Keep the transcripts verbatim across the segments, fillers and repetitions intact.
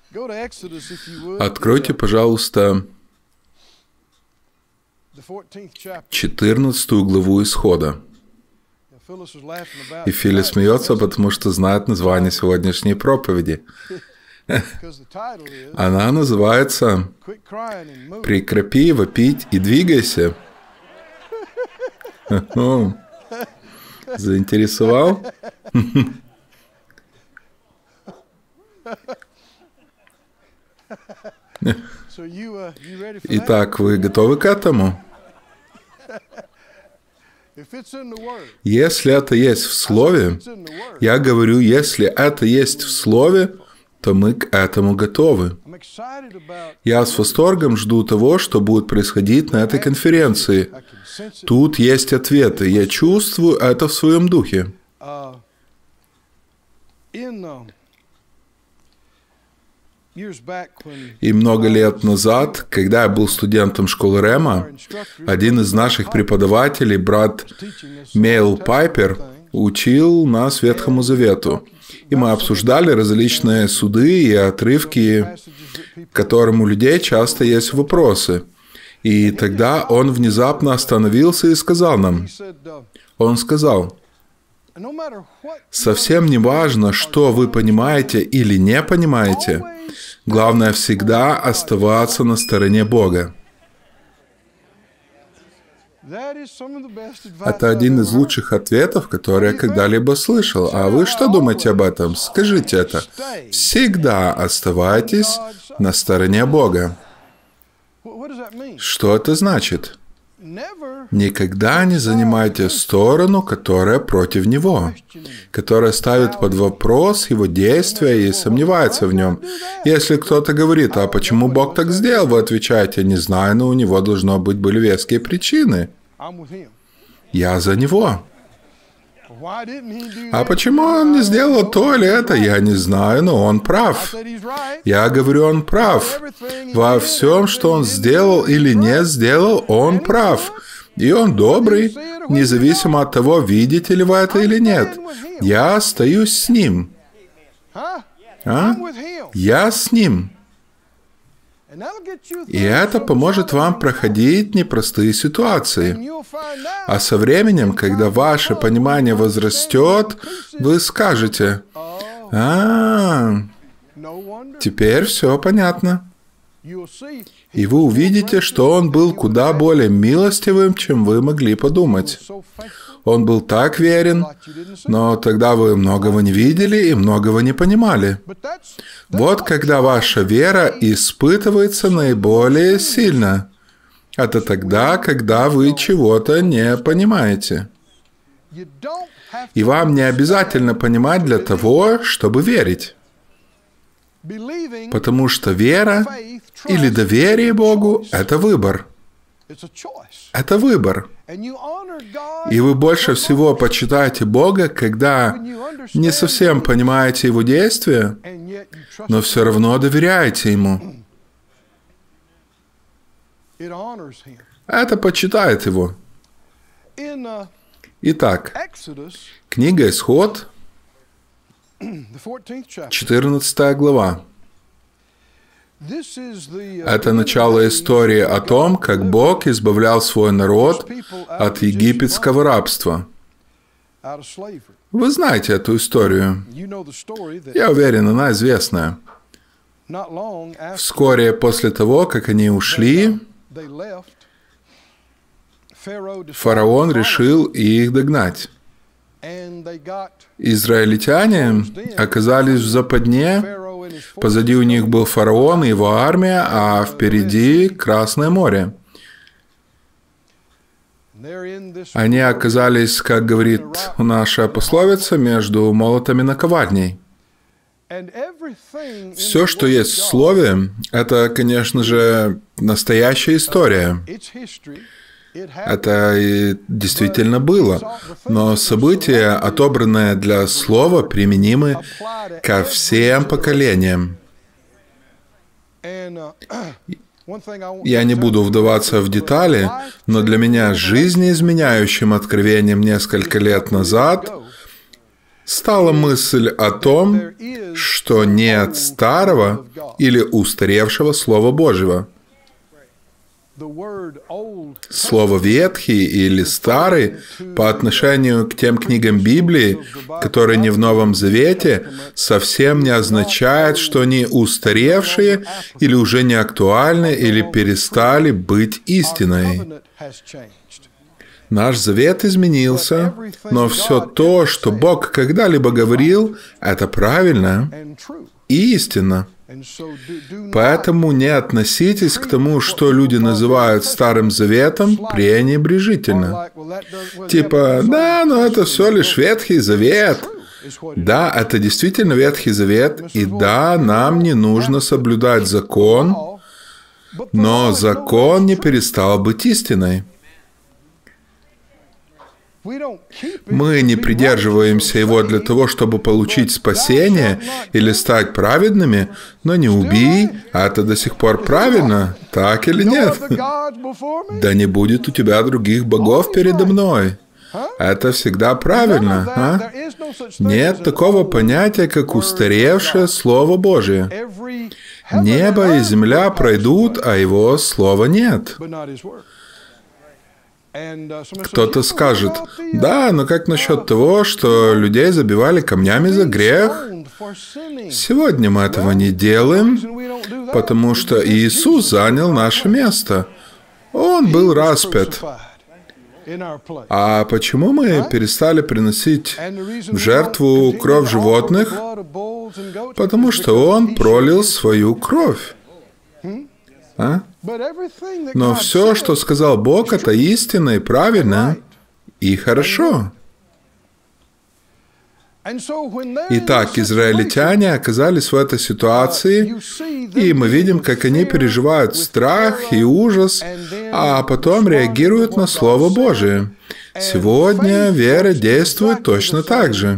Откройте, пожалуйста, четырнадцатую главу Исхода. И Филли смеется, потому что знает название сегодняшней проповеди. Она называется «Прекрати вопить и двигайся». Заинтересовал? Итак, вы готовы к этому? Если это есть в Слове, я говорю, если это есть в Слове, то мы к этому готовы. Я с восторгом жду того, что будет происходить на этой конференции. Тут есть ответы. Я чувствую это в своем духе. И много лет назад, когда я был студентом школы Рема, один из наших преподавателей, брат Мейл Пайпер, учил нас Ветхому Завету. И мы обсуждали различные суды и отрывки, к которым у людей часто есть вопросы. И тогда он внезапно остановился и сказал нам, он сказал, совсем не важно, что вы понимаете или не понимаете, главное всегда оставаться на стороне Бога. Это один из лучших ответов, которые я когда-либо слышал. А вы что думаете об этом? Скажите это. Всегда оставайтесь на стороне Бога. Что это значит? Никогда не занимайте сторону, которая против Него, которая ставит под вопрос Его действия и сомневается в Нем. Если кто-то говорит, а почему Бог так сделал, вы отвечаете, не знаю, но у Него должно быть были веские причины. Я за Него. А почему Он не сделал то или это, я не знаю, но Он прав. Я говорю, Он прав. Во всем, что Он сделал или не сделал, Он прав. И Он добрый, независимо от того, видите ли вы это или нет. Я остаюсь с Ним. А? Я с Ним. И это поможет вам проходить непростые ситуации. А со временем, когда ваше понимание возрастет, вы скажете, «А, теперь все понятно». И вы увидите, что Он был куда более милостивым, чем вы могли подумать. Он был так верен, но тогда вы многого не видели и многого не понимали. Вот когда ваша вера испытывается наиболее сильно. Это тогда, когда вы чего-то не понимаете. И вам не обязательно понимать для того, чтобы верить. Потому что вера или доверие Богу – это выбор. Это выбор. И вы больше всего почитаете Бога, когда не совсем понимаете Его действия, но все равно доверяете Ему. Это почитает Его. Итак, книга Исход, четырнадцатая глава. Это начало истории о том, как Бог избавлял свой народ от египетского рабства. Вы знаете эту историю. Я уверен, она известная. Вскоре после того, как они ушли, фараон решил их догнать. Израильтяне оказались в западне. Позади у них был фараон и его армия, а впереди Красное море. Они оказались, как говорит наша пословица, между молотом и наковальней. Все, что есть в Слове, это, конечно же, настоящая история. Это и действительно было. Но события, отобранные для Слова, применимы ко всем поколениям. Я не буду вдаваться в детали, но для меня жизнеизменяющим откровением несколько лет назад стала мысль о том, что нет старого или устаревшего Слова Божьего. Слово «ветхий» или «старый» по отношению к тем книгам Библии, которые не в Новом Завете, совсем не означает, что они устаревшие или уже не актуальны или перестали быть истиной. Наш завет изменился, но все то, что Бог когда-либо говорил, это правильно и истинно. Поэтому не относитесь к тому, что люди называют Старым Заветом, пренебрежительно. Типа, да, но это все лишь Ветхий Завет. Да, это действительно Ветхий Завет, и да, нам не нужно соблюдать закон, но закон не перестал быть истиной. Мы не придерживаемся его для того, чтобы получить спасение или стать праведными, но не убий, а это до сих пор правильно, так или нет? Да не будет у тебя других богов передо мной. Это всегда правильно, а? Нет такого понятия, как устаревшее Слово Божие. Небо и земля пройдут, а Его Слова нет. Кто-то скажет, да, но как насчет того, что людей забивали камнями за грех? Сегодня мы этого не делаем, потому что Иисус занял наше место. Он был распят. А почему мы перестали приносить в жертву кровь животных? Потому что Он пролил свою кровь. А? Но все, что сказал Бог, это истинно и правильно, и хорошо. Итак, израильтяне оказались в этой ситуации, и мы видим, как они переживают страх и ужас, а потом реагируют на Слово Божие. Сегодня вера действует точно так же.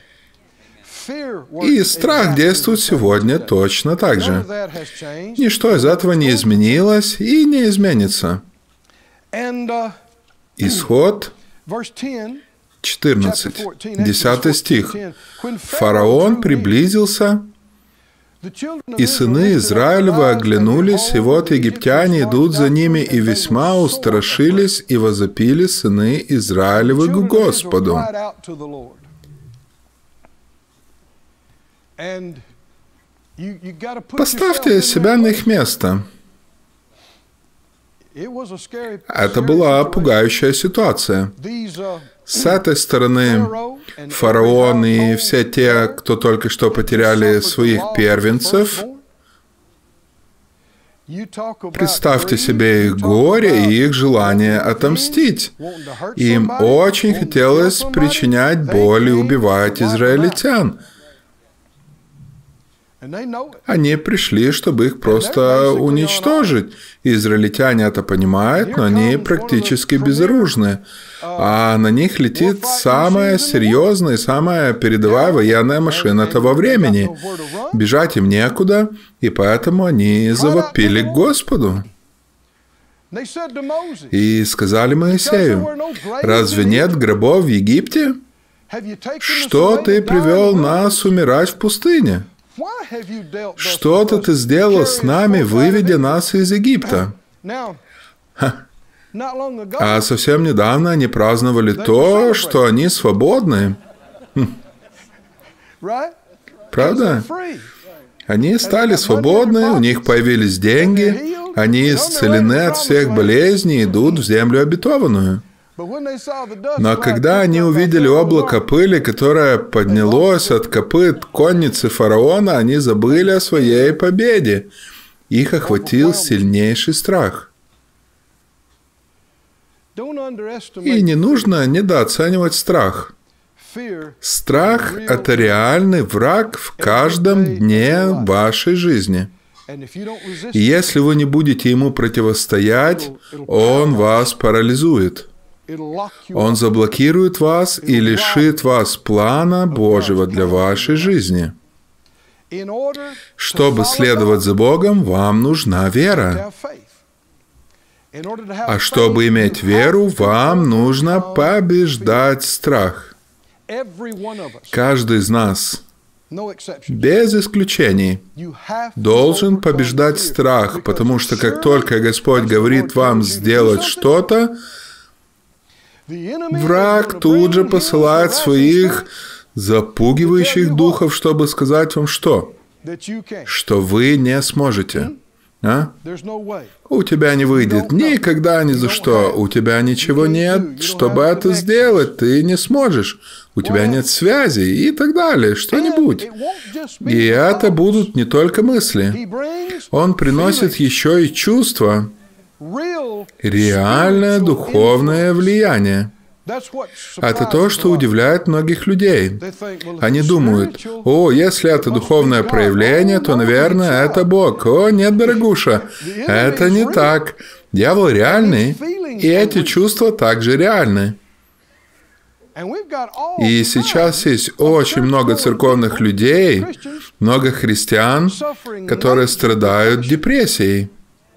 И страх действует сегодня точно так же. Ничто из этого не изменилось и не изменится. Исход четырнадцать, десятый стих. «Фараон приблизился, и сыны Израилевы оглянулись, и вот египтяне идут за ними, и весьма устрашились, и возопили сыны Израилевы к Господу». Поставьте себя на их место. Это была пугающая ситуация. С этой стороны фараон и все те, кто только что потеряли своих первенцев. Представьте себе их горе и их желание отомстить. Им очень хотелось причинять боль и убивать израильтян. Они пришли, чтобы их просто уничтожить. Израильтяне это понимают, но они практически безоружны. А на них летит самая серьезная и самая передовая военная машина того времени. Бежать им некуда, и поэтому они завопили к Господу. И сказали Моисею: «Разве нет гробов в Египте? Что ты привел нас умирать в пустыне? Что-то ты сделал с нами, выведя нас из Египта». Ха. А совсем недавно они праздновали то, что они свободны. Правда? Они стали свободны, у них появились деньги, они исцелены от всех болезней и идут в землю обетованную. Но когда они увидели облако пыли, которое поднялось от копыт конницы фараона, они забыли о своей победе. Их охватил сильнейший страх. И не нужно недооценивать страх. Страх – это реальный враг в каждом дне вашей жизни. И если вы не будете ему противостоять, он вас парализует. Он заблокирует вас и лишит вас плана Божьего для вашей жизни. Чтобы следовать за Богом, вам нужна вера. А чтобы иметь веру, вам нужно побеждать страх. Каждый из нас, без исключений, должен побеждать страх, потому что как только Господь говорит вам сделать что-то, враг тут же посылает своих запугивающих духов, чтобы сказать вам что? Что вы не сможете. А? У тебя не выйдет никогда ни за что. У тебя ничего нет, чтобы это сделать. Ты не сможешь. У тебя нет связи и так далее. Что-нибудь. И это будут не только мысли. Он приносит еще и чувства. Реальное духовное влияние. Это то, что удивляет многих людей. Они думают: о, если это духовное проявление, то, наверное, это Бог. О, нет, дорогуша, это не так. Дьявол реальный, и эти чувства также реальны. И сейчас есть очень много церковных людей, много христиан, которые страдают депрессией.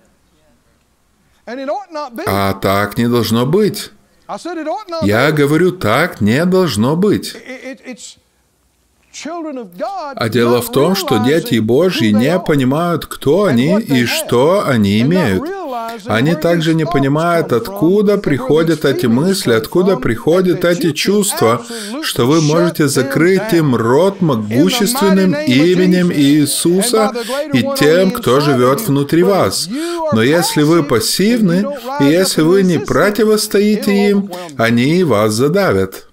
А так не должно быть. Я говорю, так не должно быть. А дело в том, что дети Божьи не понимают, кто они и что они имеют. Они также не понимают, откуда приходят эти мысли, откуда приходят эти чувства, что вы можете закрыть им рот могущественным именем Иисуса и тем, кто живет внутри вас. Но если вы пассивны, и если вы не противостоите им, они вас задавят.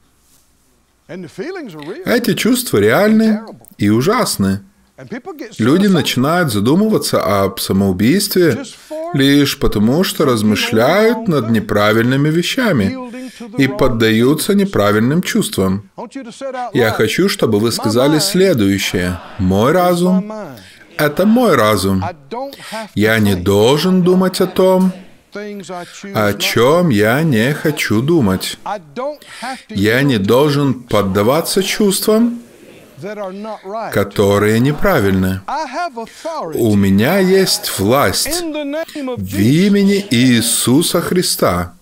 Эти чувства реальны и ужасны. Люди начинают задумываться об самоубийстве лишь потому, что размышляют над неправильными вещами и поддаются неправильным чувствам. Я хочу, чтобы вы сказали следующее. Мой разум – это мой разум. Я не должен думать о том, о чем я не хочу думать. Я не должен поддаваться чувствам, которые неправильны. У меня есть власть в имени Иисуса Христа.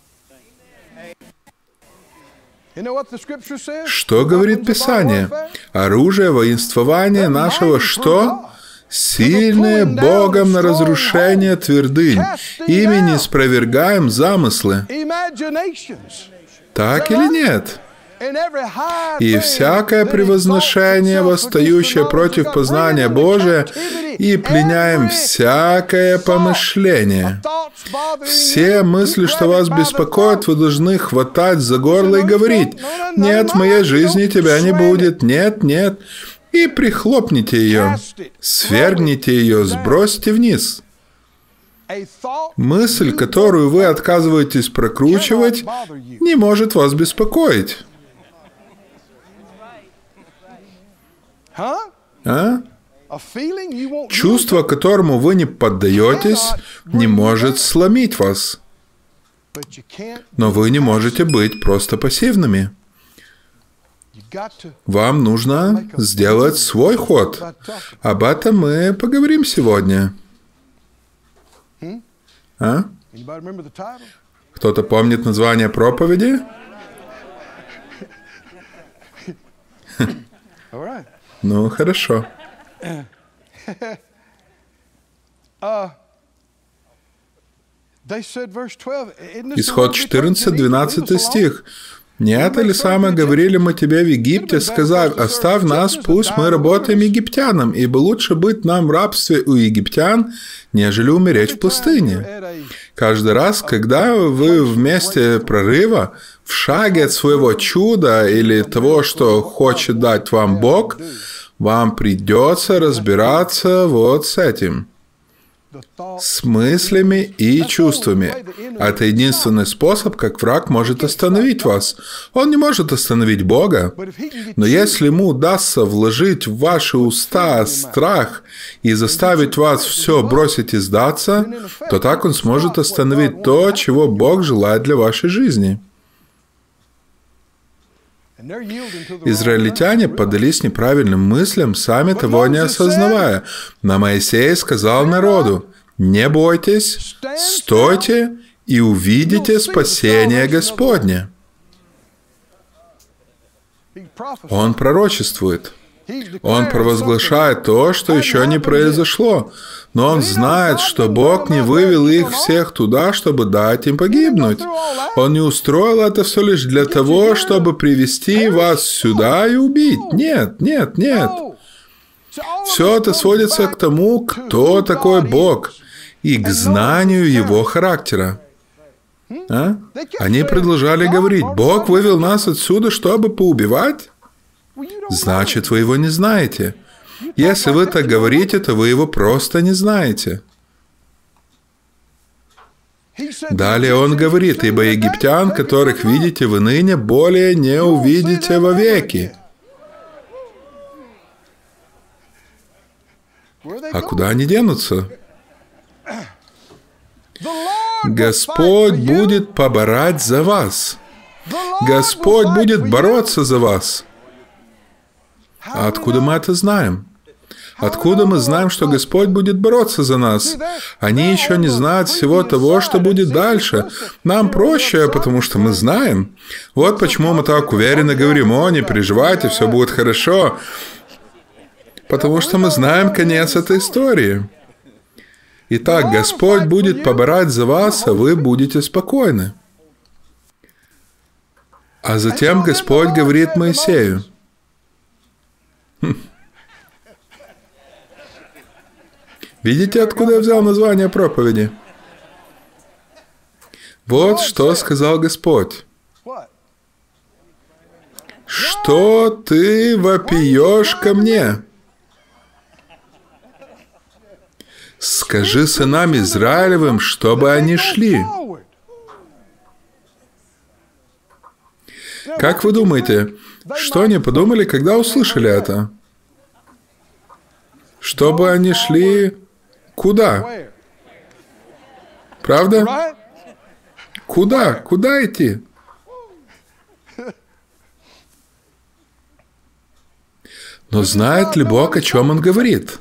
Что говорит Писание? Оружие воинствования нашего что? Сильные Богом на разрушение твердынь, ими не спровергаем замыслы. Так или нет? И всякое превозношение, восстающее против познания Божия, и пленяем всякое помышление. Все мысли, что вас беспокоят, вы должны хватать за горло и говорить: «Нет, в моей жизни тебя не будет, нет, нет». И прихлопните ее, свергните ее, сбросьте вниз. Мысль, которую вы отказываетесь прокручивать, не может вас беспокоить. А? Чувство, которому вы не поддаетесь, не может сломить вас. Но вы не можете быть просто пассивными. Вам нужно сделать свой ход. Об этом мы поговорим сегодня. А? Кто-то помнит название проповеди? Ну, хорошо. Исход четырнадцать, двенадцатый стих. «Не это ли самое говорили мы тебе в Египте, сказав: оставь нас, пусть мы работаем египтянам, ибо лучше быть нам в рабстве у египтян, нежели умереть в пустыне». Каждый раз, когда вы в месте прорыва, в шаге от своего чуда или того, что хочет дать вам Бог, вам придется разбираться вот с этим. С мыслями и чувствами. Это единственный способ, как враг может остановить вас. Он не может остановить Бога. Но если ему удастся вложить в ваши уста страх и заставить вас все бросить и сдаться, то так он сможет остановить то, чего Бог желает для вашей жизни. Израильтяне поддались неправильным мыслям, сами того не осознавая. Но Моисей сказал народу: «Не бойтесь, стойте и увидите спасение Господне». Он пророчествует. Он провозглашает то, что еще не произошло. Но он знает, что Бог не вывел их всех туда, чтобы дать им погибнуть. Он не устроил это все лишь для того, чтобы привести вас сюда и убить. Нет, нет, нет. Все это сводится к тому, кто такой Бог, и к знанию Его характера. А? Они продолжали говорить: Бог вывел нас отсюда, чтобы поубивать? Значит, вы Его не знаете. Если вы так говорите, то вы Его просто не знаете. Далее он говорит: ибо египтян, которых видите вы ныне, более не увидите вовеки. А куда они денутся? Господь будет поборать за вас. Господь будет бороться за вас. А откуда мы это знаем? Откуда мы знаем, что Господь будет бороться за нас? Они еще не знают всего того, что будет дальше. Нам проще, потому что мы знаем. Вот почему мы так уверенно говорим: о, не переживайте, все будет хорошо. Потому что мы знаем конец этой истории. Итак, Господь будет поборать за вас, а вы будете спокойны. А затем Господь говорит Моисею. Видите, откуда я взял название проповеди? Вот что сказал Господь. Что ты вопиешь ко мне? Скажи сынам Израилевым, чтобы они шли. Как вы думаете, что они подумали, когда услышали это? Чтобы они шли куда? Правда? Куда? Куда идти? Но знает ли Бог, о чем Он говорит?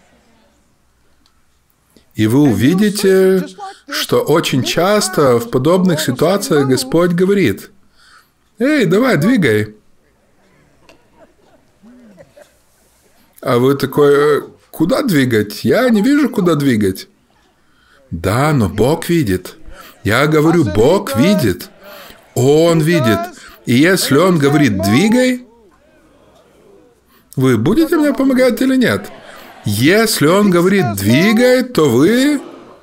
И вы увидите, что очень часто в подобных ситуациях Господь говорит: «Эй, давай, двигай». А вы такой: «Куда двигать? Я не вижу, куда двигать». Да, но Бог видит. Я говорю, Бог видит. Он видит. И если Он говорит «двигай», вы будете мне помогать или нет? Если Он говорит «двигай», то вы...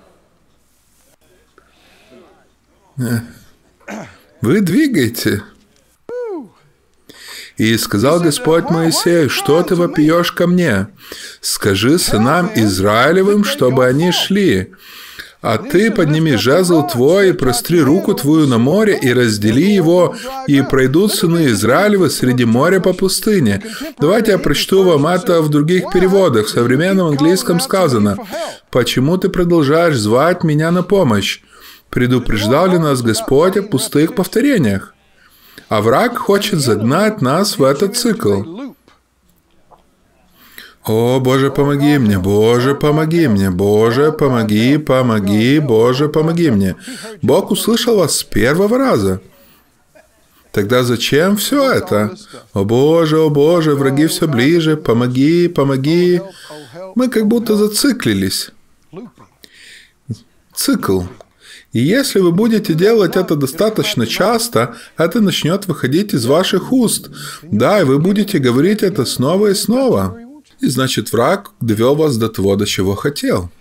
Вы двигаете. И сказал Господь Моисею: что ты вопиешь ко мне? Скажи сынам Израилевым, чтобы они шли. А ты подними жезл твой и простри руку твою на море и раздели его, и пройдут сыны Израилевы среди моря по пустыне. Давайте я прочту вам это в других переводах. В современном английском сказано: «Почему ты продолжаешь звать меня на помощь? Предупреждал ли нас Господь о пустых повторениях?» А враг хочет загнать нас в этот цикл. О, Боже, помоги мне, Боже, помоги мне, Боже, помоги, помоги, Боже, помоги мне. Бог услышал вас с первого раза. Тогда зачем все это? О Боже, о Боже, враги все ближе, помоги, помоги. Мы как будто зациклились. Цикл. И если вы будете делать это достаточно часто, это начнет выходить из ваших уст. Да, и вы будете говорить это снова и снова. И значит, враг довел вас до того, до чего хотел.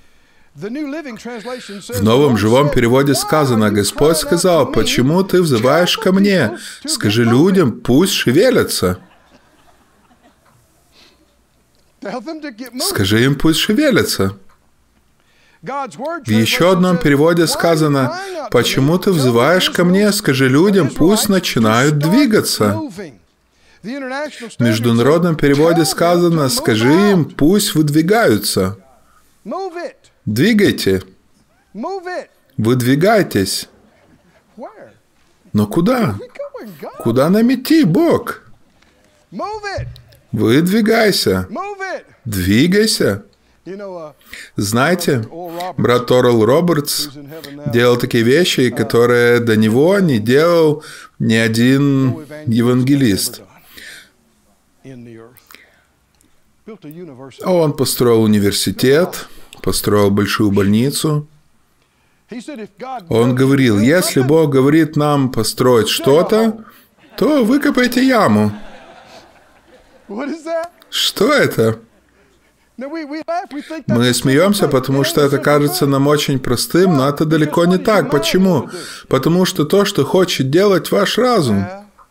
В новом живом переводе сказано: «Господь сказал: почему ты взываешь ко мне? Скажи людям, пусть шевелятся». Скажи им, пусть шевелятся. В еще одном переводе сказано: «Почему ты взываешь ко мне? Скажи людям, пусть начинают двигаться». В международном переводе сказано: «Скажи им, пусть выдвигаются». Двигайте. Выдвигайтесь. Но куда? Куда нам идти, Бог? Выдвигайся. Двигайся. Знаете, брат Орал Робертс делал такие вещи, которые до него не делал ни один евангелист. Он построил университет, построил большую больницу. Он говорил, если Бог говорит нам построить что-то, то выкопайте яму. Что это? Мы смеемся, потому что это кажется нам очень простым, но это далеко не так. Почему? Потому что то, что хочет делать ваш разум.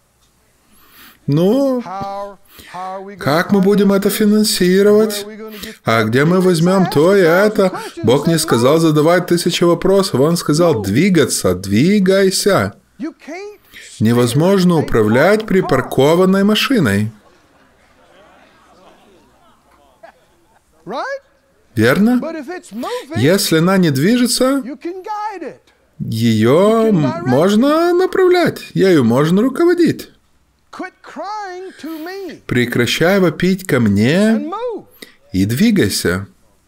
Ну, как мы будем это финансировать? А где мы возьмем то и это? Бог не сказал задавать тысячи вопросов. Он сказал двигаться, двигайся. Невозможно управлять припаркованной машиной. Верно? Если она не движется, ее можно направлять, ею можно руководить. Прекращай вопить ко мне и двигайся.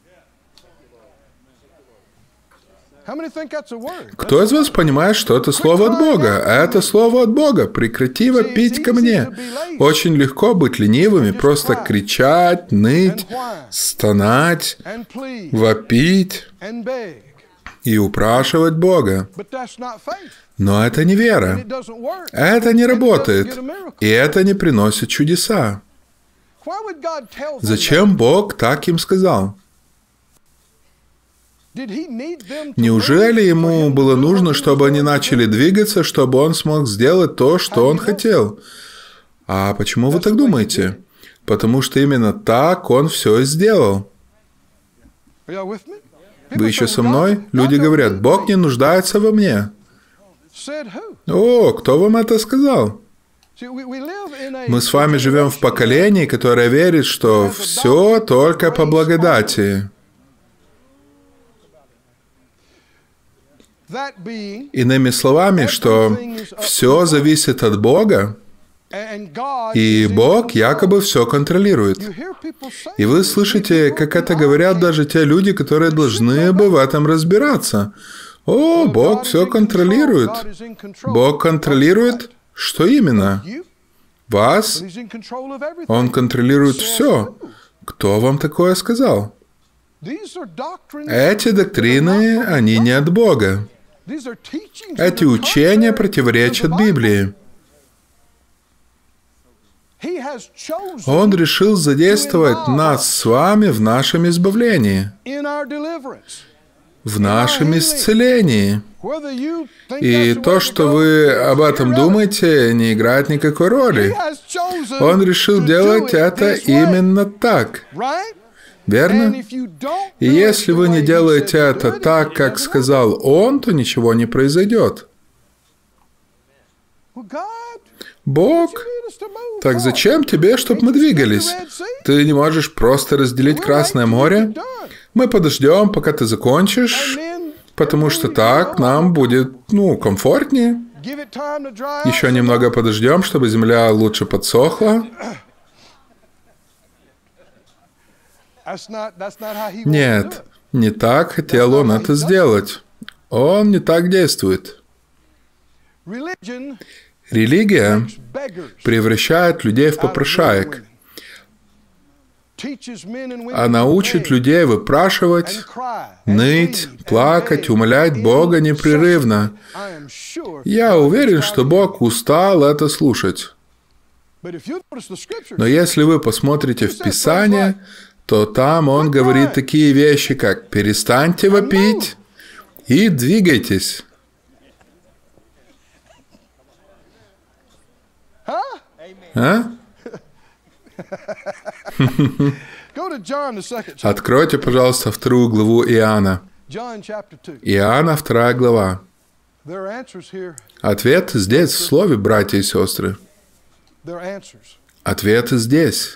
Кто из вас понимает, что это слово от Бога? Это слово от Бога. Прекрати вопить ко мне. Очень легко быть ленивыми, просто кричать, ныть, стонать, вопить и упрашивать Бога. Но это не вера. Это не работает. И это не приносит чудеса. Зачем Бог так им сказал? Неужели ему было нужно, чтобы они начали двигаться, чтобы он смог сделать то, что он хотел? А почему вы так думаете? Потому что именно так он все и сделал. Вы еще со мной? Люди говорят, Бог не нуждается во мне. О, кто вам это сказал? Мы с вами живем в поколении, которое верит, что все только по благодати. Иными словами, что все зависит от Бога, и Бог якобы все контролирует. И вы слышите, как это говорят даже те люди, которые должны бы в этом разбираться. О, Бог все контролирует. Бог контролирует, что именно? Вас? Он контролирует все. Кто вам такое сказал? Эти доктрины, они не от Бога. Эти учения противоречат Библии. Он решил задействовать нас с вами в нашем избавлении, в нашем исцелении. И то, что вы об этом думаете, не играет никакой роли. Он решил делать это именно так. Верно? И если вы не делаете это так, как сказал Он, то ничего не произойдет. Бог, так зачем тебе, чтобы мы двигались? Ты не можешь просто разделить Красное море? Мы подождем, пока ты закончишь, потому что так нам будет, ну, комфортнее. Еще немного подождем, чтобы земля лучше подсохла. Нет, не так хотел он это сделать. Он не так действует. Религия превращает людей в попрошаек. Она учит людей выпрашивать, ныть, плакать, умолять Бога непрерывно. Я уверен, что Бог устал это слушать. Но если вы посмотрите в Писание, то там Он говорит такие вещи, как «перестаньте вопить и двигайтесь». А? Откройте, пожалуйста, вторую главу Иоанна. Иоанна, вторая глава. Ответ здесь, в слове, братья и сестры. Ответ здесь.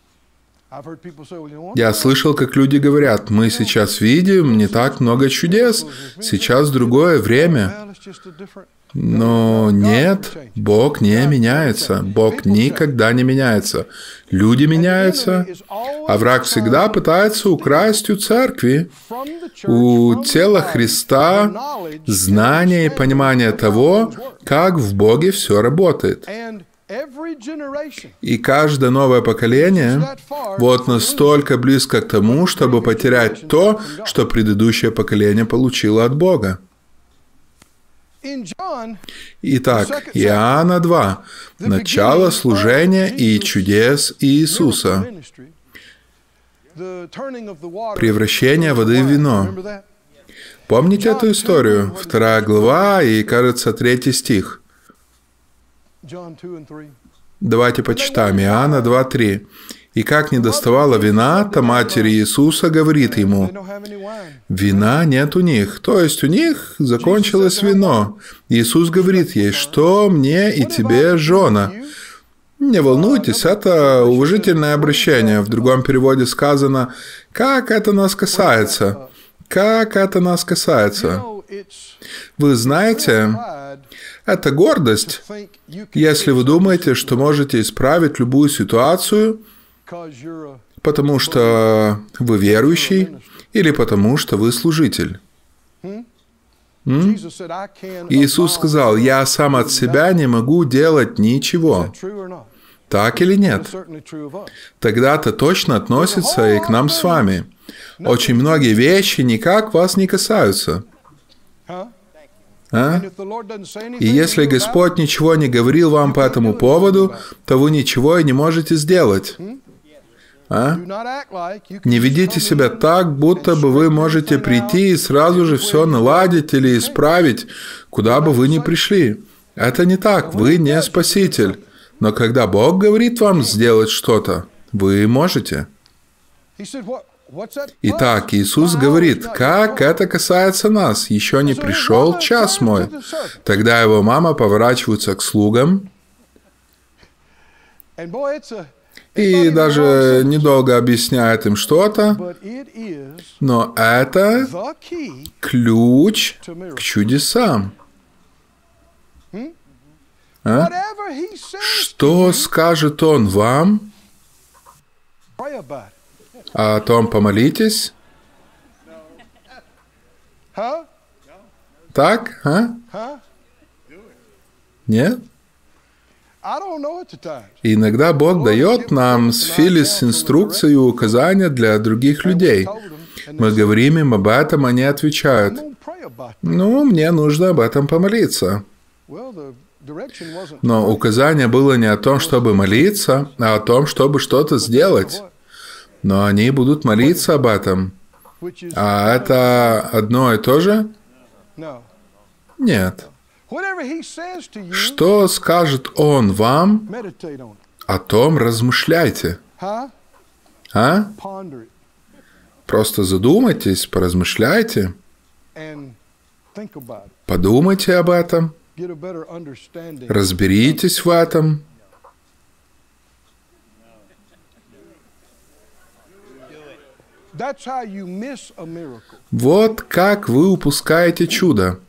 Я слышал, как люди говорят, мы сейчас видим не так много чудес, сейчас другое время. Но нет, Бог не меняется. Бог никогда не меняется. Люди меняются, а враг всегда пытается украсть у церкви, у тела Христа знание и понимание того, как в Боге все работает. И каждое новое поколение вот настолько близко к тому, чтобы потерять то, что предыдущее поколение получило от Бога. Итак, Иоанна два. Начало служения и чудес Иисуса. Превращение воды в вино. Помните эту историю? Вторая глава и, кажется, третий стих. Давайте почитаем. Иоанна два, три. «И как не доставало вина, то матери Иисуса говорит ему, вина нет у них». То есть у них закончилось вино. Иисус говорит ей, что мне и тебе, жена. Не волнуйтесь, это уважительное обращение. В другом переводе сказано, как это нас касается. Как это нас касается. Вы знаете, это гордость, если вы думаете, что можете исправить любую ситуацию, потому что вы верующий или потому что вы служитель. М? Иисус сказал, «Я сам от себя не могу делать ничего». Так или нет? Тогда это точно относится и к нам с вами. Очень многие вещи никак вас не касаются. А? И если Господь ничего не говорил вам по этому поводу, то вы ничего и не можете сделать. А? Не ведите себя так, будто бы вы можете прийти и сразу же все наладить или исправить, куда бы вы ни пришли. Это не так, вы не спаситель. Но когда Бог говорит вам сделать что-то, вы можете. Итак, Иисус говорит, как это касается нас, еще не пришел час мой. Тогда его мама поворачивается к слугам и даже недолго объясняет им что-то, но это ключ к чудесам. А? Что скажет Он вам? А о том помолитесь? Так? А? Нет? Иногда Бог дает нам с Филлис инструкции и указания для других людей. Мы говорим им об этом, они отвечают, ну, мне нужно об этом помолиться. Но указание было не о том, чтобы молиться, а о том, чтобы что-то сделать. Но они будут молиться об этом. А это одно и то же? Нет. Что скажет Он вам, о том размышляйте. А? Просто задумайтесь, поразмышляйте. Подумайте об этом. Разберитесь в этом. Вот как вы упускаете чудо.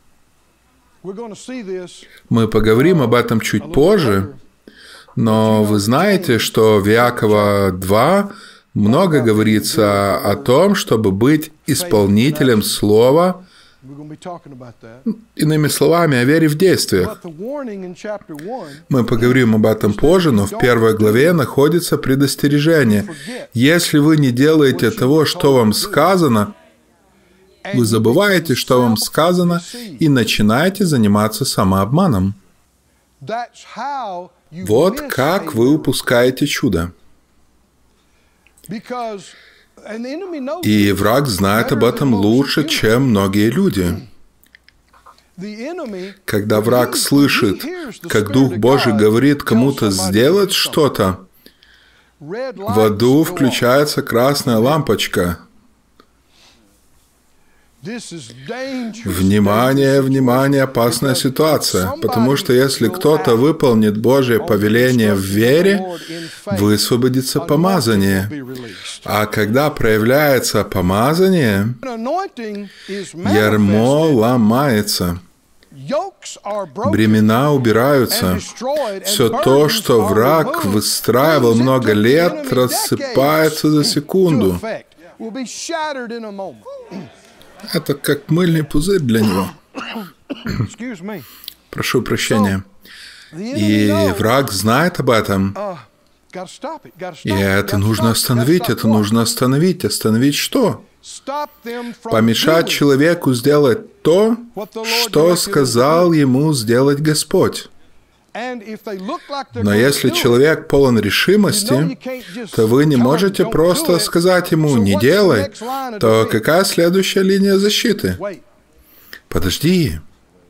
Мы поговорим об этом чуть позже, но вы знаете, что в Иакова два много говорится о том, чтобы быть исполнителем Слова, иными словами, о вере в действиях. Мы поговорим об этом позже, но в первой главе находится предостережение. Если вы не делаете того, что вам сказано, вы забываете, что вам сказано, и начинаете заниматься самообманом. Вот как вы упускаете чудо. И враг знает об этом лучше, чем многие люди. Когда враг слышит, как Дух Божий говорит кому-то сделать что-то, в аду включается красная лампочка. Внимание, внимание, опасная ситуация, потому что если кто-то выполнит Божье повеление в вере, высвободится помазание. А когда проявляется помазание, ярмо ломается. Бремена убираются. Все то, что враг выстраивал много лет, рассыпается за секунду. Это как мыльный пузырь для него. Прошу прощения. И враг знает об этом. И это нужно остановить, это нужно остановить. Остановить что? Помешать человеку сделать то, что сказал ему сделать Господь. Но если человек полон решимости, то вы не можете просто сказать ему «не делай», то какая следующая линия защиты? Подожди.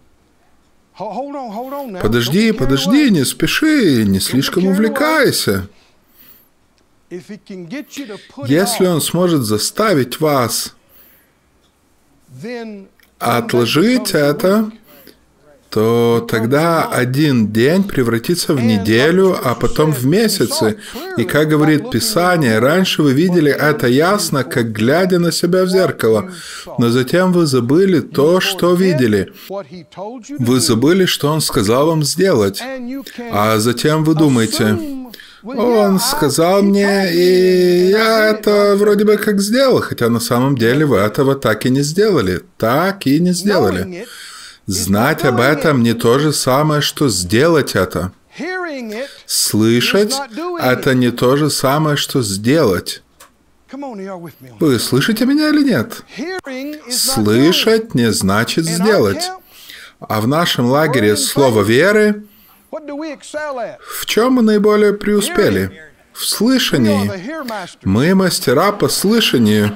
Подожди, подожди, не спеши, не слишком увлекайся. Если он сможет заставить вас отложить это, то тогда один день превратится в неделю, а потом в месяцы. И, как говорит Писание, раньше вы видели это ясно, как глядя на себя в зеркало, но затем вы забыли то, что видели. Вы забыли, что Он сказал вам сделать. А затем вы думаете: «Он сказал мне, и я это вроде бы как сделал», хотя на самом деле вы этого так и не сделали. Так и не сделали. Знать об этом не то же самое, что сделать это. Слышать – это не то же самое, что сделать. Вы слышите меня или нет? Слышать не значит сделать. А в нашем лагере слово веры, в чем мы наиболее преуспели? В слышании. Мы мастера по слышанию.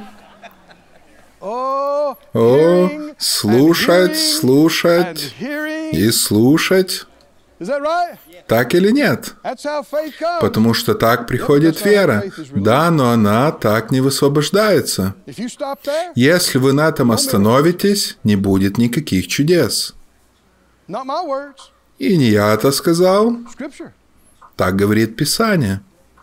О, слушать, слушать и слушать. Так или нет? Потому что так приходит вера. Да, но она так не высвобождается. Если вы на этом остановитесь, не будет никаких чудес. И не я это сказал. Так говорит Писание.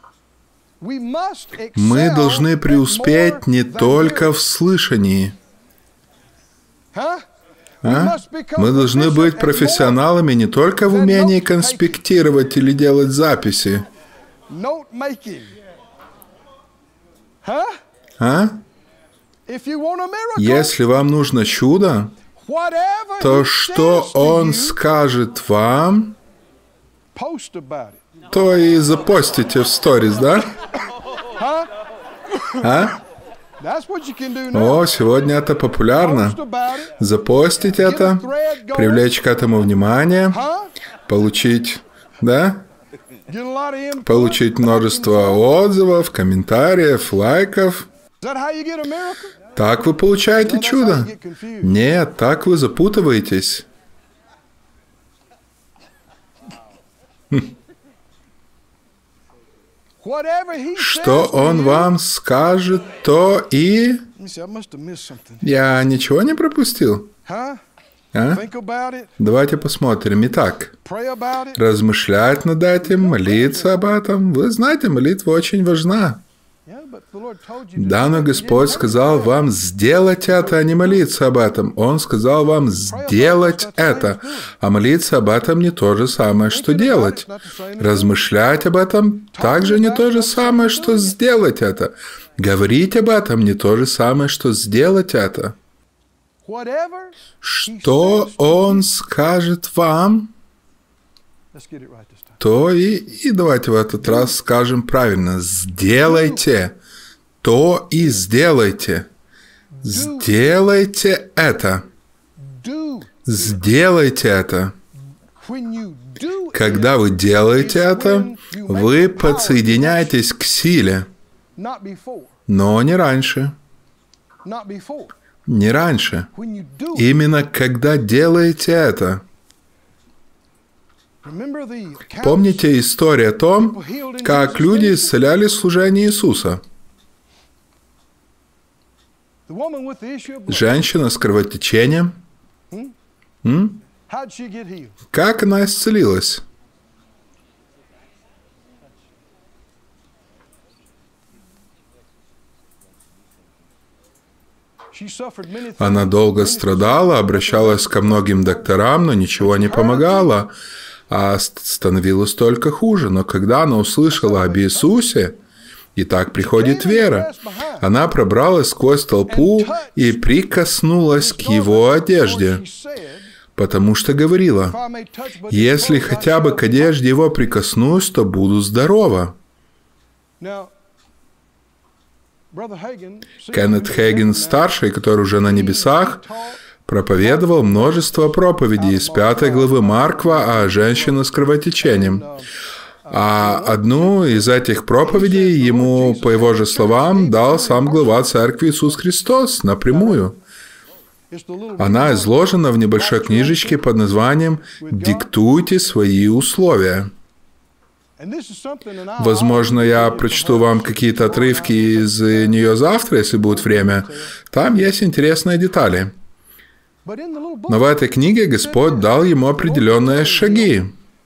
Мы должны преуспеть не только в слышании. А? Мы должны быть профессионалами не только в умении конспектировать или делать записи. А? Если вам нужно чудо, то что Он скажет вам, то и запостите в сторис, да? А? О, сегодня это популярно. Запостить это, привлечь к этому внимание, получить, да? Получить множество отзывов, комментариев, лайков. Так вы получаете чудо? Нет, так вы запутываетесь. Что Он вам скажет, то и... Я ничего не пропустил? А? Давайте посмотрим. Итак, размышлять над этим, молиться об этом. Вы знаете, молитва очень важна. Да, но Господь сказал вам сделать это, а не молиться об этом. Он сказал вам сделать это, а молиться об этом не то же самое, что делать. Размышлять об этом также не то же самое, что сделать это. Говорить об этом не то же самое, что сделать это. Что Он скажет вам, то и, и давайте в этот раз скажем правильно. Сделайте то и сделайте. Сделайте это. Сделайте это. Когда вы делаете это, вы подсоединяетесь к силе. Но не раньше. Не раньше. Именно когда делаете это. Помните историю о том, как люди исцеляли служение Иисуса? Женщина с кровотечением. М? Как она исцелилась? Она долго страдала, обращалась ко многим докторам, но ничего не помогало, а становилось только хуже. Но когда она услышала об Иисусе, и так приходит вера, она пробралась сквозь толпу и прикоснулась к Его одежде. потому что говорила: «Если хотя бы к одежде его прикоснусь, то буду здорова». Кеннет Хейгин-старший, который уже на небесах, проповедовал множество проповедей из пятой главы Маркова о женщине с кровотечением. А одну из этих проповедей ему, по его же словам, дал сам глава Церкви Иисус Христос напрямую. Она изложена в небольшой книжечке под названием «Диктуйте свои условия». Возможно, я прочту вам какие-то отрывки из нее завтра, если будет время. Там есть интересные детали. Но в этой книге Господь дал ему определенные шаги.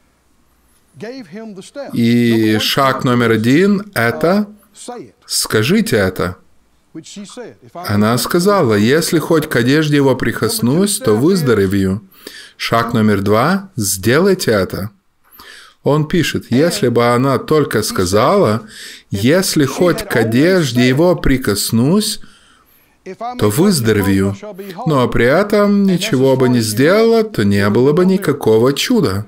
И шаг номер один – это «скажите это». Она сказала: «Если хоть к одежде его прикоснусь, то выздоровею». Шаг номер два – «сделайте это». Он пишет: «Если бы она только сказала, если хоть к одежде его прикоснусь, то выздоровею, но при этом ничего бы не сделала, то не было бы никакого чуда».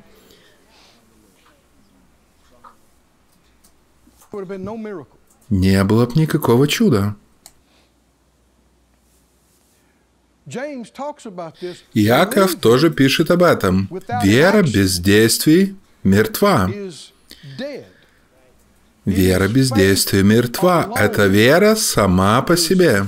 Не было бы никакого чуда. Иаков тоже пишет об этом. Вера без действий мертва. Вера без действия мертва. Это вера сама по себе.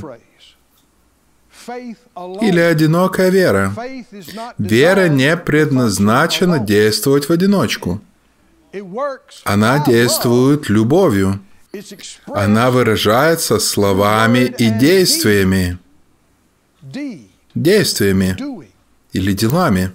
Или одинокая вера. Вера не предназначена действовать в одиночку. Она действует любовью. Она выражается словами и действиями. Действиями или делами.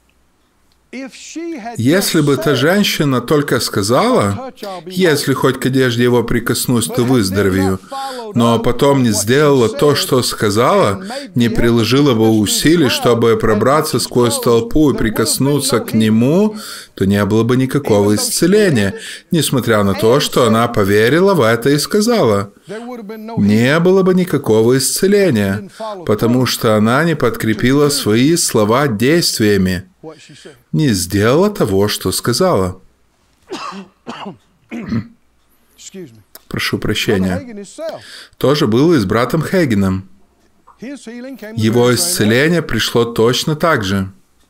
Если бы та женщина только сказала: «Если хоть к одежде его прикоснусь, то выздоровею», но потом не сделала то, что сказала, не приложила бы усилий, чтобы пробраться сквозь толпу и прикоснуться к нему, то не было бы никакого исцеления, несмотря на то, что она поверила в это и сказала. Не было бы никакого исцеления, потому что она не подкрепила свои слова действиями, не сделала того, что сказала. Прошу прощения. То же было и с братом Хейгеном. Его исцеление пришло точно так же.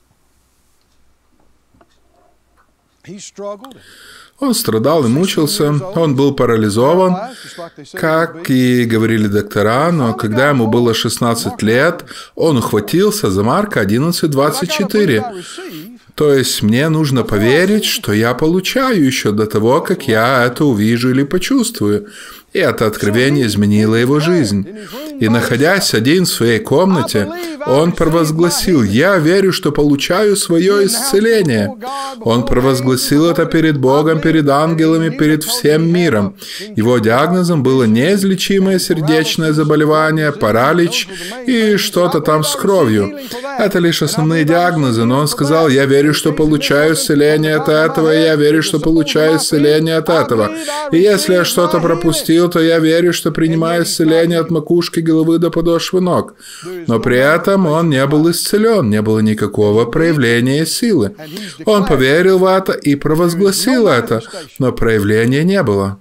Он страдал и мучился, он был парализован, как и говорили доктора, но когда ему было шестнадцать лет, он ухватился за Марка одиннадцать двадцать четыре. То есть мне нужно поверить, что я получаю еще до того, как я это увижу или почувствую. И это откровение изменило его жизнь. И, находясь один в своей комнате, он провозгласил: «Я верю, что получаю свое исцеление». Он провозгласил это перед Богом, перед ангелами, перед всем миром. Его диагнозом было неизлечимое сердечное заболевание, паралич и что-то там с кровью. Это лишь основные диагнозы, но он сказал: «Я верю, что получаю исцеление от этого, и я верю, что получаю исцеление от этого. И если я что-то пропустил, то я верю, что принимаю исцеление от макушки головы до подошвы ног». Но при этом он не был исцелен, не было никакого проявления силы. Он поверил в это и провозгласил это, но проявления не было.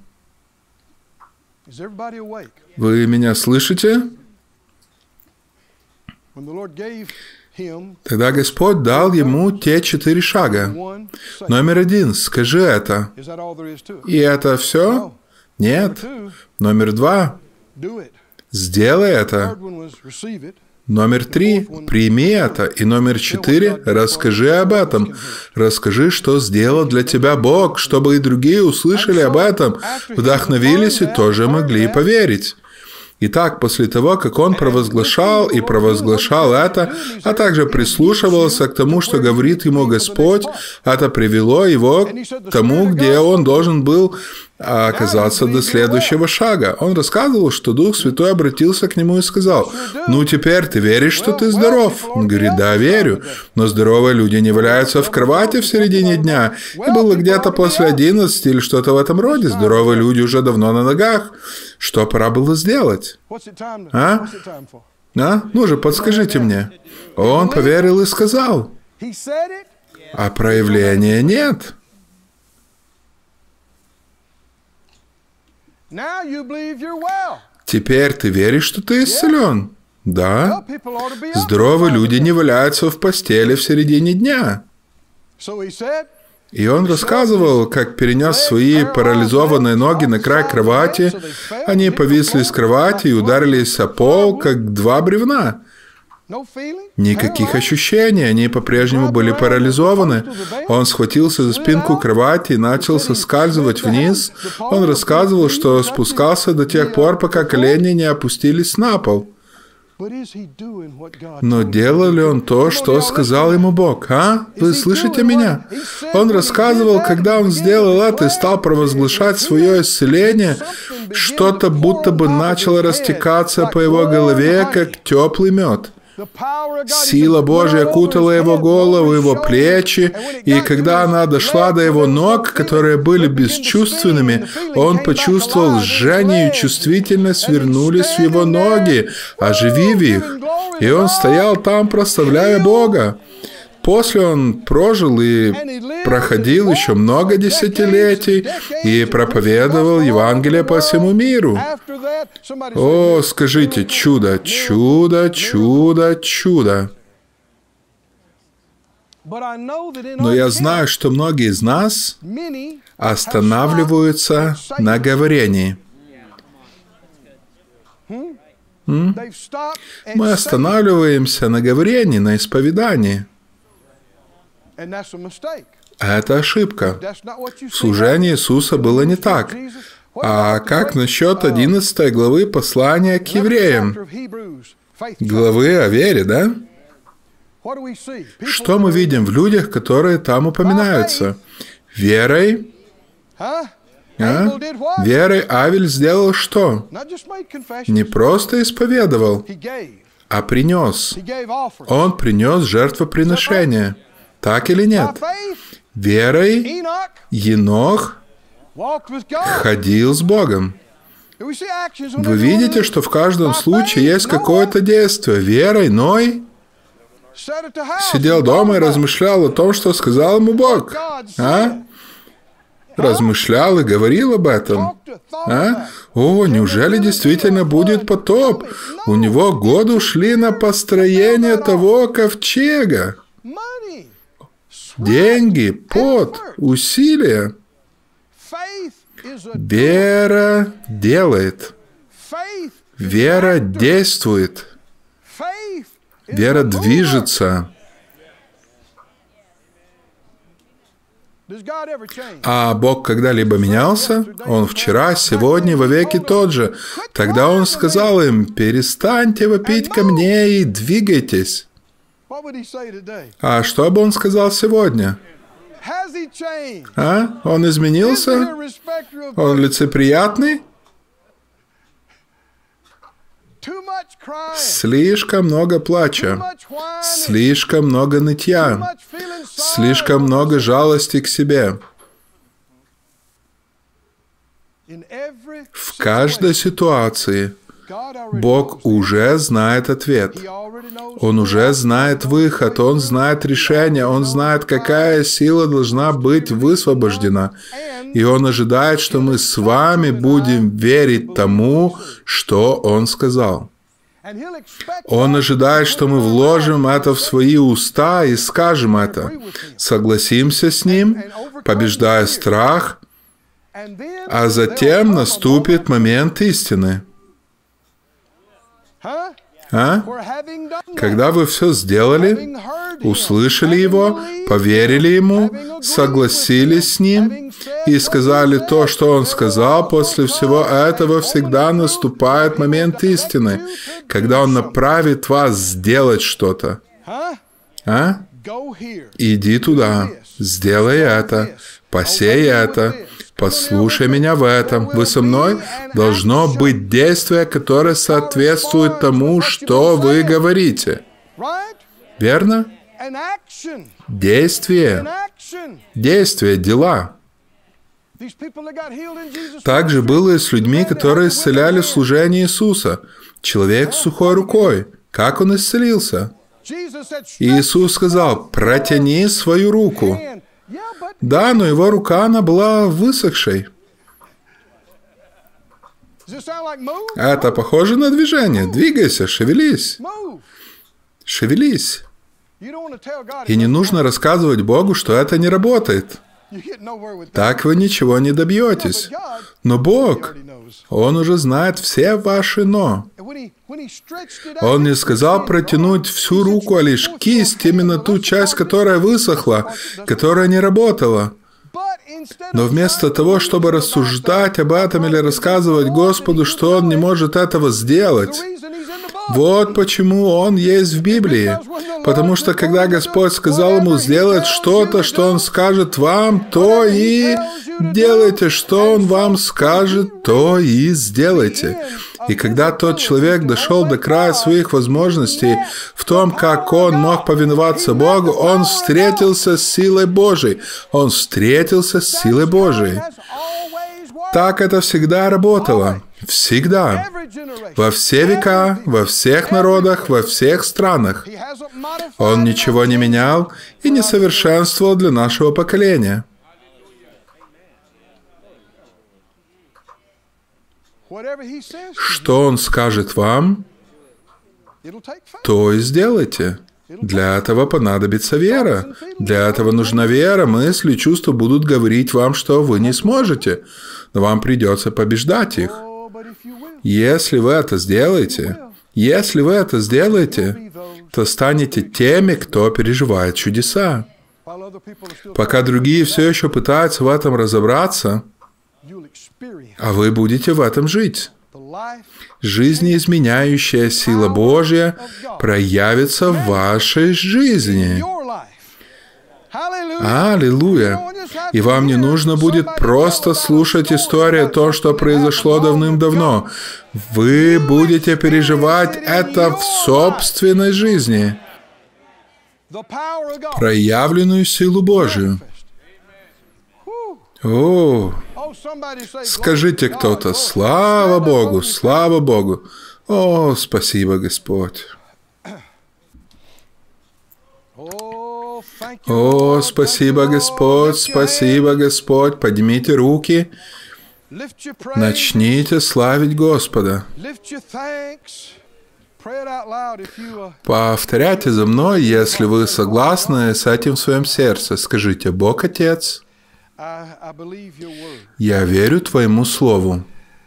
Вы меня слышите? Тогда Господь дал ему те четыре шага. Номер один – скажи это. И это все? Нет. Номер два – сделай это. Номер три – прими это. И номер четыре – расскажи об этом. Расскажи, что сделал для тебя Бог, чтобы и другие услышали об этом, вдохновились и тоже могли поверить. Итак, после того, как он провозглашал и провозглашал это, а также прислушивался к тому, что говорит ему Господь, это привело его к тому, где он должен был оказаться до следующего шага. Он рассказывал, что Дух Святой обратился к нему и сказал: «Ну, теперь ты веришь, что ты здоров?» Он говорит: «Да, верю. Но здоровые люди не валяются в кровати в середине дня». И было где-то после одиннадцати или что-то в этом роде. Здоровые люди уже давно на ногах. Что пора было сделать? А? А? Ну же, подскажите мне. Он поверил и сказал. а проявления нет. Теперь ты веришь, что ты исцелен? Да. Здоровые люди не валяются в постели в середине дня. И он рассказывал, как перенес свои парализованные ноги на край кровати. Они повисли с кровати и ударились о пол, как два бревна. Никаких ощущений, они по-прежнему были парализованы. Он схватился за спинку кровати и начал соскальзывать вниз. Он рассказывал, что спускался до тех пор, пока колени не опустились на пол. Но делал ли он то, что сказал ему Бог? А? Вы слышите меня? Он рассказывал, когда он сделал это и стал провозглашать свое исцеление, что-то будто бы начало растекаться по его голове, как теплый мед. Сила Божья окутала его голову, его плечи, и когда она дошла до его ног, которые были бесчувственными, он почувствовал жжение и чувствительность вернулись в его ноги, оживив их. И он стоял там, прославляя Бога. После он прожил и проходил еще много десятилетий и проповедовал Евангелие по всему миру. О, скажите, чудо, чудо, чудо, чудо. Но я знаю, что многие из нас останавливаются на говорении. М? Мы останавливаемся на говорении, на исповедании. Это ошибка. В служении Иисуса было не так. А как насчет одиннадцатой главы послания к евреям? Главы о вере, да? Что мы видим в людях, которые там упоминаются? Верой? А? Верой Авель сделал что? Не просто исповедовал, а принес. Он принес жертвоприношение. Так или нет? Верой Енох ходил с Богом. Вы видите, что в каждом случае есть какое-то действие. Верой Ной сидел дома и размышлял о том, что сказал ему Бог. А? Размышлял и говорил об этом. А? О, неужели действительно будет потоп? У него годы ушли на построение того ковчега. Деньги, пот, усилия. Вера делает. Вера действует. Вера движется. А Бог когда-либо менялся? Он вчера, сегодня, вовеки тот же. Тогда Он сказал им: перестаньте вопить ко мне и двигайтесь. А что бы Он сказал сегодня? А? Он изменился? Он лицеприятный? Слишком много плача, слишком много нытья, слишком много жалости к себе. В каждой ситуации Бог уже знает ответ. Он уже знает выход, Он знает решение, Он знает, какая сила должна быть высвобождена. И Он ожидает, что мы с вами будем верить тому, что Он сказал. Он ожидает, что мы вложим это в свои уста и скажем это. Согласимся с Ним, побеждая страх, а затем наступит момент истины. А? Когда вы все сделали, услышали Его, поверили Ему, согласились с Ним и сказали то, что Он сказал, после всего этого всегда наступает момент истины, когда Он направит вас сделать что-то. А? Иди туда, сделай это, посей это, послушай меня в этом. Вы со мной? Должно быть действие, которое соответствует тому, что вы говорите. Верно? Действие. Действие, дела. Так же было и с людьми, которые исцеляли в служении Иисуса. Человек с сухой рукой. Как он исцелился? Иисус сказал: «Протяни свою руку». Да, но его рука, она была высохшей. Это похоже на движение. Двигайся, шевелись. Шевелись. И не нужно рассказывать Богу, что это не работает. Так вы ничего не добьетесь. Но Бог, Он уже знает все ваши «но». Он не сказал протянуть всю руку, а лишь кисть, именно ту часть, которая высохла, которая не работала. Но вместо того, чтобы рассуждать об этом или рассказывать Господу, что Он не может этого сделать, вот почему Он есть в Библии. Потому что когда Господь сказал ему сделать что-то, что Он скажет вам, то и делайте, что Он вам скажет, то и сделайте. И когда тот человек дошел до края своих возможностей в том, как он мог повиноваться Богу, он встретился с силой Божией. Он встретился с силой Божией. Так это всегда работало. Всегда. Во все века, во всех народах, во всех странах. Он ничего не менял и не совершенствовал для нашего поколения. Что Он скажет вам, то и сделайте. Для этого понадобится вера. Для этого нужна вера. Мысли, чувства будут говорить вам, что вы не сможете. Но вам придется побеждать их. Если вы это сделаете, если вы это сделаете, то станете теми, кто переживает чудеса. Пока другие все еще пытаются в этом разобраться, а вы будете в этом жить. Жизнеизменяющая сила Божья проявится в вашей жизни. Аллилуйя! И вам не нужно будет просто слушать историю о том, что произошло давным-давно. Вы будете переживать это в собственной жизни. Проявленную силу Божью. О, скажите кто-то: слава Богу, слава Богу. О, спасибо, Господь. О, спасибо, Господь, спасибо, Господь. Поднимите руки. Начните славить Господа. Повторяйте за мной, если вы согласны с этим в своем сердце. Скажите: Бог Отец, я верю Твоему Слову.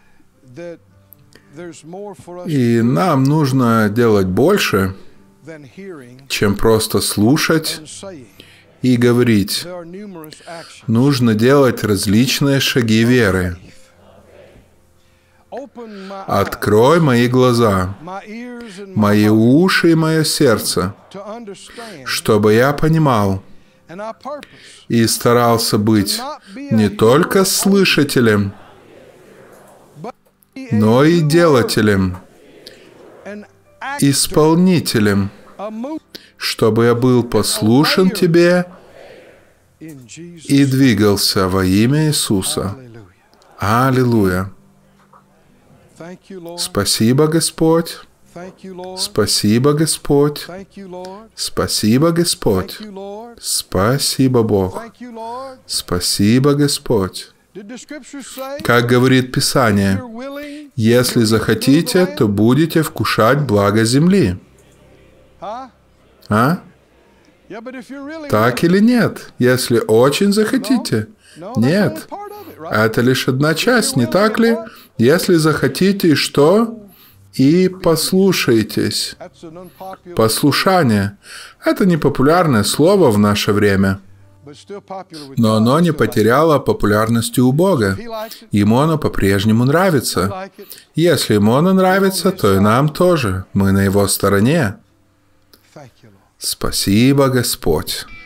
И нам нужно делать больше, чем просто слушать и говорить. Нужно делать различные шаги веры. Открой мои глаза, мои уши и мое сердце, чтобы я понимал и старался быть не только слышателем, но и делателем, исполнителем, чтобы я был послушен Тебе и двигался во имя Иисуса. Аллилуйя! Спасибо, Господь! Спасибо, Господь! Спасибо, Господь! Спасибо, Бог! Спасибо, Господь! Как говорит Писание, если захотите, то будете вкушать благо земли. А? Так или нет? Если очень захотите? Нет. Это лишь одна часть, не так ли? Если захотите, и что? И послушайтесь. Послушание. Это непопулярное слово в наше время. Но оно не потеряло популярности у Бога. Ему оно по-прежнему нравится. Если ему оно нравится, то и нам тоже. Мы на его стороне. Спасибо, Господь.